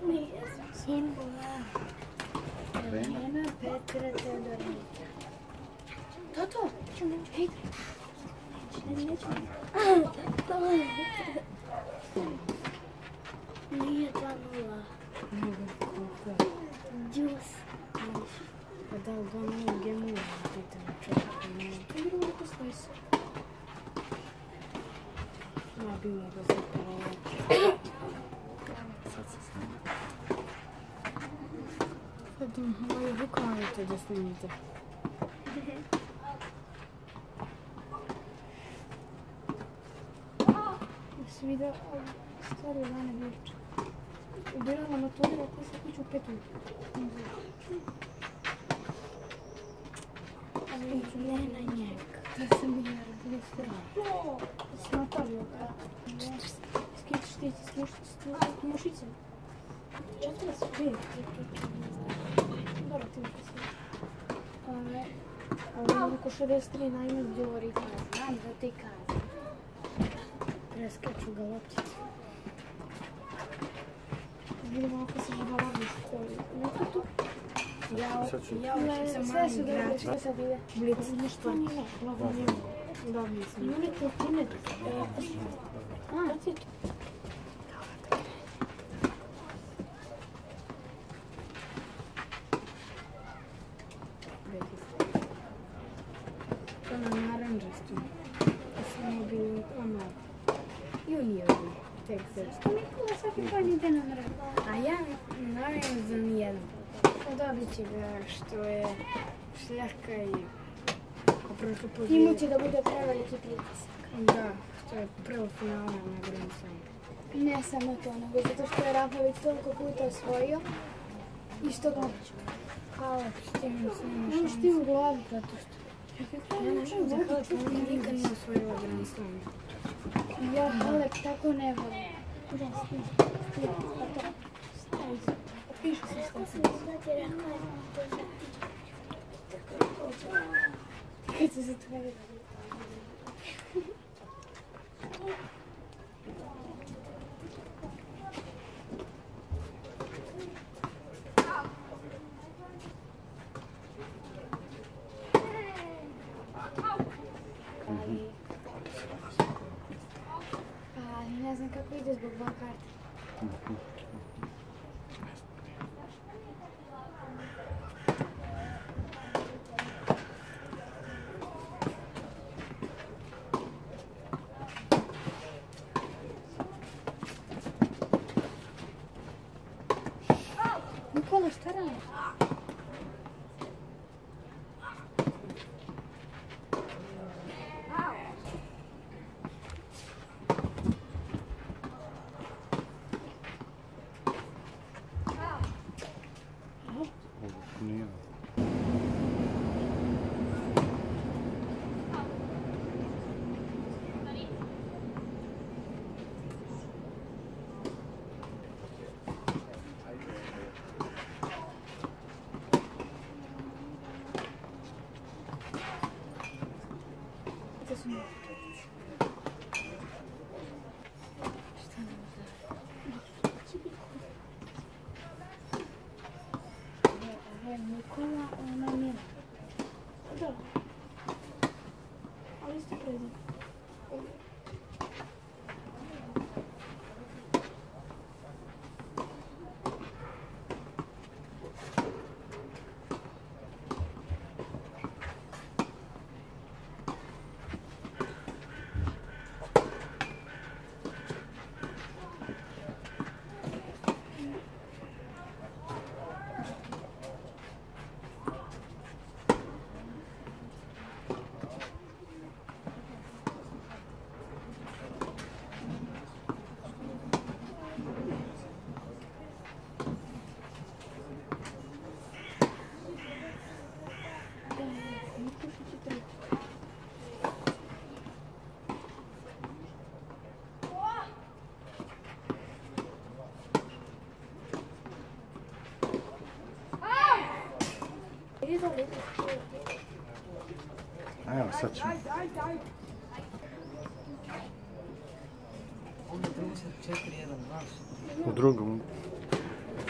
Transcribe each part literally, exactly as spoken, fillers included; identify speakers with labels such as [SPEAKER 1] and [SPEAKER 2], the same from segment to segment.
[SPEAKER 1] Simbola. Elena Petra Teodorovna. Tato, hej. Nije dva nula.
[SPEAKER 2] Nego koliko?
[SPEAKER 1] Džus.
[SPEAKER 2] Pa da, uglavnom gemu je pitanje čovjeka.
[SPEAKER 1] Igramo neko stoji se.
[SPEAKER 2] Ma bi mogla se polovati.
[SPEAKER 3] Sad se snima.
[SPEAKER 2] Sad im ovaj vukanite da snimite.
[SPEAKER 1] Jesi vidio stvari od Ane Bjelić? Ubirala maturi, rekla se kuću u petu.
[SPEAKER 2] Ne na njega.
[SPEAKER 1] Da sam bila registrala. S Natalijom. Skići štići, s mušicom. Četiri su pet. Dobro, ti mi se. Ali oko šezdeset tri najme govori kaza. Znam da ti kaza.
[SPEAKER 2] Preskaču ga lopticu.
[SPEAKER 1] Vidimo ako se žavala u školi. Neko tu?
[SPEAKER 2] Ja
[SPEAKER 1] Sve
[SPEAKER 2] sam
[SPEAKER 1] su
[SPEAKER 2] mali
[SPEAKER 1] dobro,
[SPEAKER 2] igrač.
[SPEAKER 1] sve sad ide.
[SPEAKER 2] Blic.
[SPEAKER 1] Ništa nije. Blago nije.
[SPEAKER 2] Dobio sam.
[SPEAKER 1] Nije to time. A, kad si to?
[SPEAKER 2] To na naranđastu. Samo bili ono juniori. Tek sad.
[SPEAKER 1] Što Nikola svaki dan ide na mrak?
[SPEAKER 2] A ja naravno za nijedno. Dobit će ga što je šljaka i prošlo pobjede.
[SPEAKER 1] Imu će da bude preveliki pritisak.
[SPEAKER 2] Da, što je prvo finala na Grand Slamu.
[SPEAKER 1] Ne samo to, nego zato što je Rafa već toliko puta osvojio i što ga
[SPEAKER 2] Kao s tim svima
[SPEAKER 1] nemaš ti u glavi zato što.
[SPEAKER 2] Ja ne želim za Halep, ona nikad nije osvojila Grand Slam.
[SPEAKER 1] Ja Halep tako ne volim. Da, stiži, stiži, pa to. Stavi se, piše se stavi. Kad se zatvori. Ali ne znam kako ide zbog dva karte. Nikola, šta radiš?
[SPEAKER 3] Nije.
[SPEAKER 1] To su mi učetice. Šta nam da? Ovo je Nikola, a ona je Mila. Da. Ali isto prezim.
[SPEAKER 3] A evo, sad ćemo.
[SPEAKER 4] četiri jedan, znaš?
[SPEAKER 3] U drugom.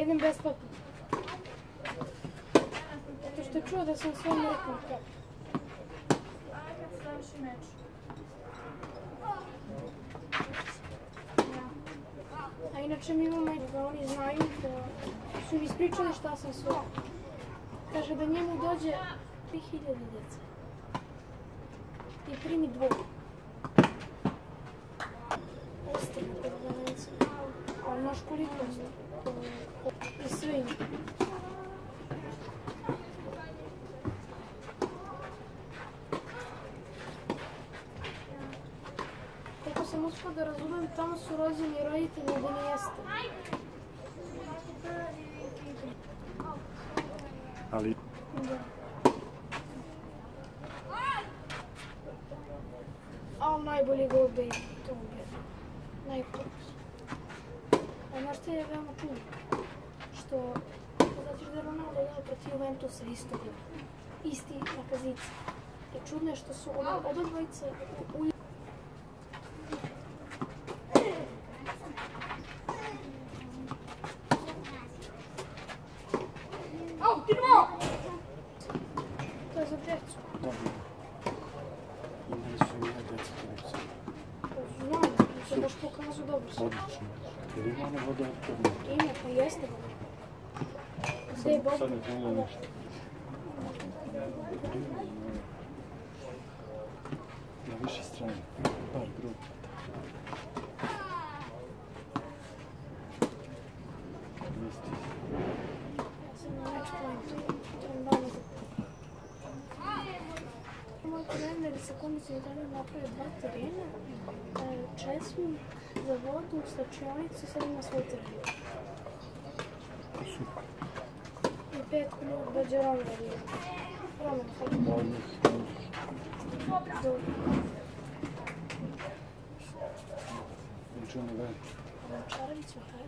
[SPEAKER 1] jedem besplatno. Zato što je čuo da sam svojom rekao kako. A inače mi imamo da oni znaju da su mi ispričali šta sam sve. Kaže da njemu dođe tri hiljade djece. I primi dvoje. Ostane kod Valenca. Ali znaš koliko ostane? I sve ima. Koliko sam uspio da razumem, tamo su rođeni roditelji da ne jeste.
[SPEAKER 3] Ali...
[SPEAKER 1] Da. A najbolji gol da je to ugledao. Najpokus. A znaš što je veoma čudno? Što, znači da je Ronaldo dao protiv Juventusa isto gleda. Isti na kazici. I čudno je što su oba, oba dvojica u... To je za djecu.
[SPEAKER 3] Dobro. Imali su i moje djeca televiziju.
[SPEAKER 1] Znam, to baš pokazao dobro se.
[SPEAKER 3] Odlično. Jer ima ono vodootporno.
[SPEAKER 1] Ima, pa jeste dobro. Gde je Bob?
[SPEAKER 3] Sad ne treba nešto. Na više strane. Par grupa. Listi.
[SPEAKER 1] Ja sam na match pointu. Trebam dalje za... Moj trener sa komisijom trener napravio dva terena. Česmu za vodu, slačionicu, sad ima svoj teren.
[SPEAKER 3] Super.
[SPEAKER 1] I pet minut dođe Roman radi. Roman, hajde.
[SPEAKER 3] Odlično.
[SPEAKER 1] Dobro.
[SPEAKER 3] Učinu ven.
[SPEAKER 1] Čaravicu, hajde.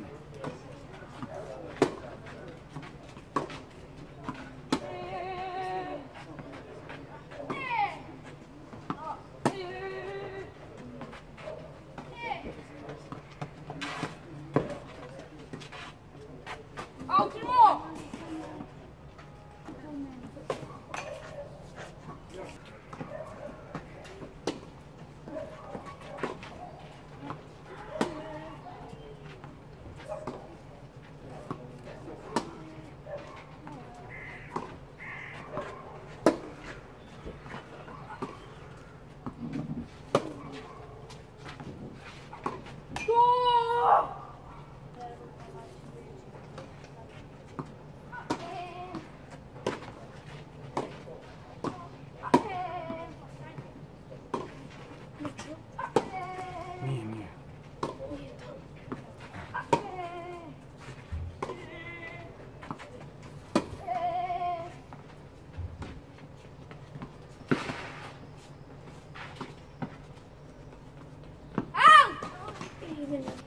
[SPEAKER 3] Nije, nije.
[SPEAKER 1] Idemo.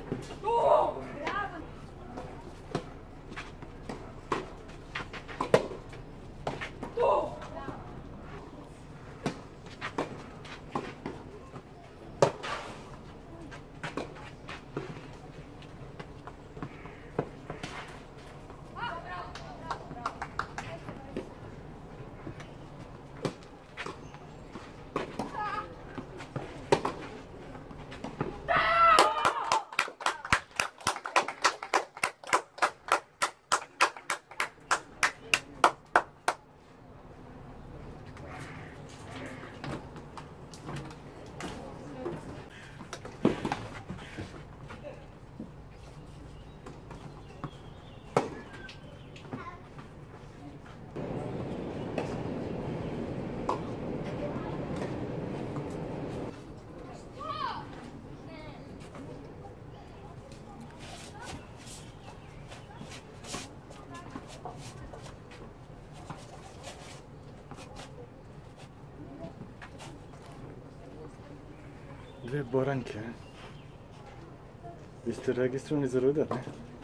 [SPEAKER 3] Dve boranke. Vi ste registrovani za rudar, ne?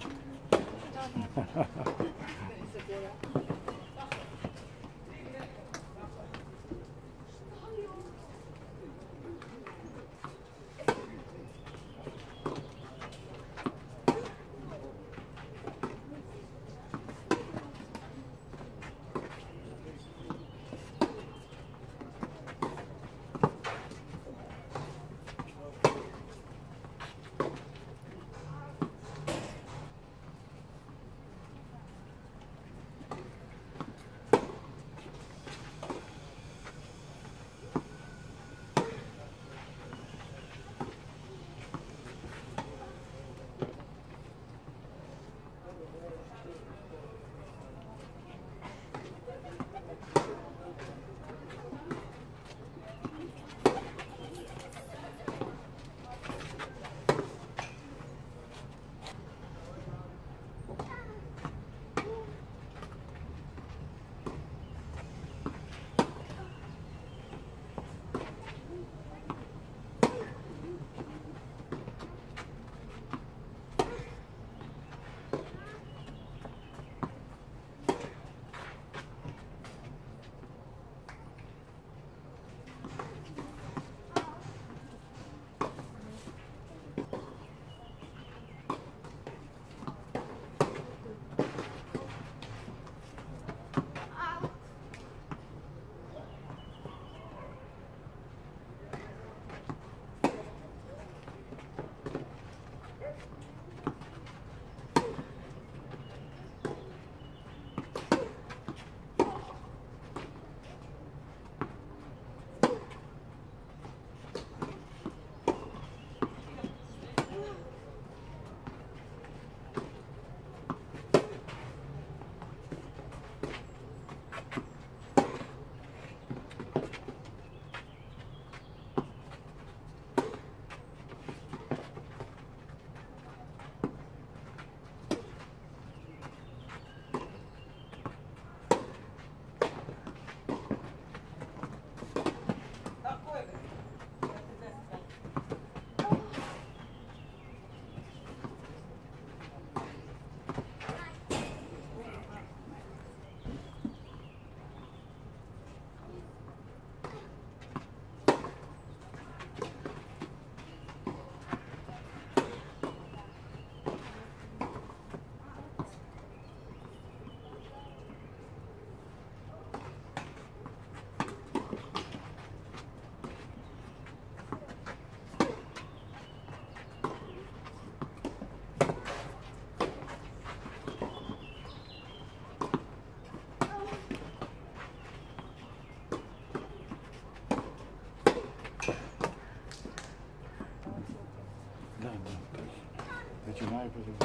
[SPEAKER 3] Među najboljim.